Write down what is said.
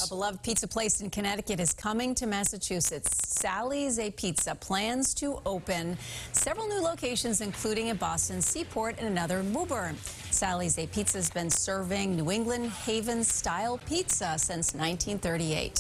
A beloved pizza place in Connecticut is coming to Massachusetts. Sally's Apizza plans to open several new locations, including in Boston, Seaport, and another in Woburn. Sally's Apizza has been serving New England Haven-style pizza since 1938.